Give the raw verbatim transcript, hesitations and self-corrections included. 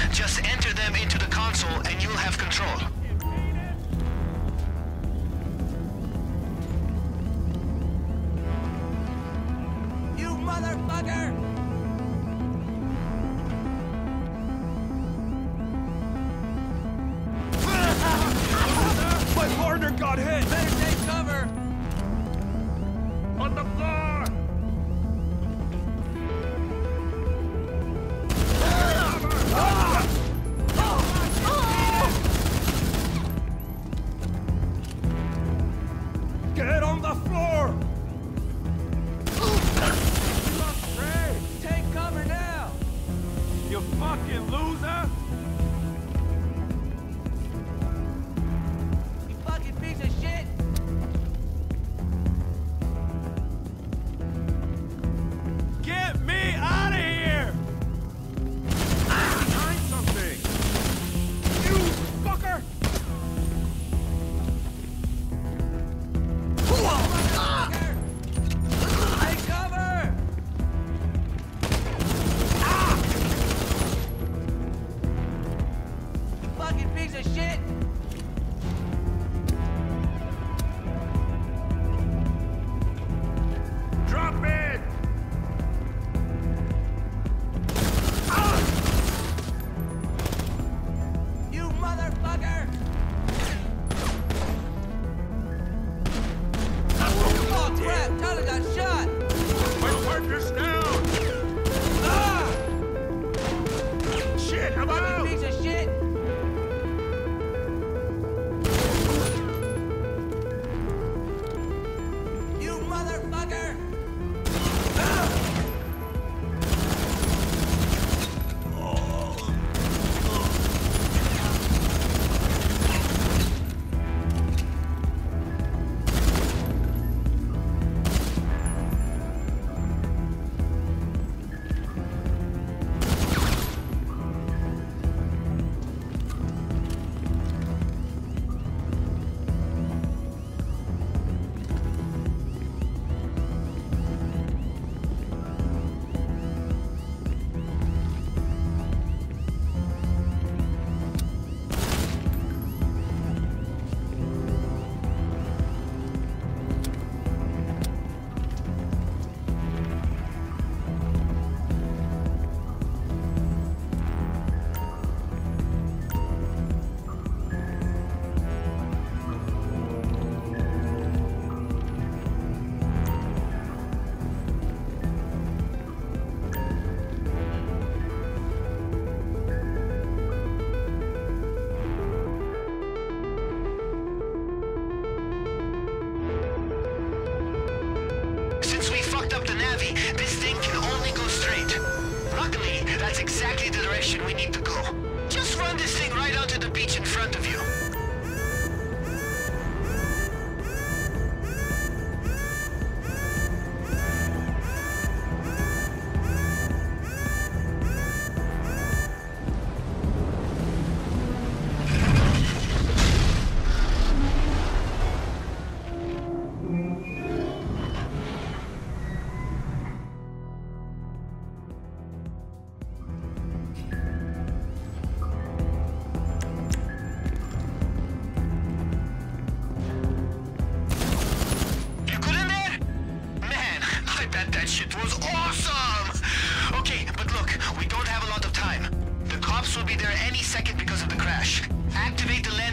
Just enter them into the console and you'll have control. You motherfucker! My partner got hit! Better take cover! On the floor! Get on the floor! Take cover now! You fucking loser! You fucking piece of shit! Get me out of here! Find something! You fucker! Take cover! You fucking piece of shit! Drop it! You motherfucker! Oh crap! Tyler got shot! My partner's down! Ah! Shit, I'm Fucking out! piece of shit! You motherfucker! Since we fucked up the Navi, this thing can only go straight. Luckily, that's exactly the direction we need to go. Just run this thing right onto the beach in front of you. You good in there? Man, I bet that shit was awesome! Okay, but look, we don't have a lot of time. The cops will be there any second because of the crash. Activate the land